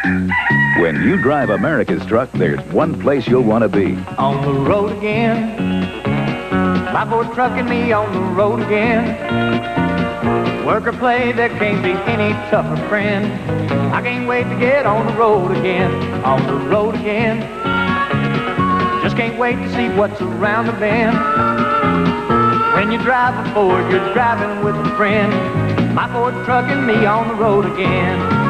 When you drive America's truck, there's one place you'll want to be. On the road again. My Ford truck and me on the road again. Work or play, there can't be any tougher friend. I can't wait to get on the road again. On the road again. Just can't wait to see what's around the bend. When you drive a Ford, you're driving with a friend. My Ford truck and me on the road again.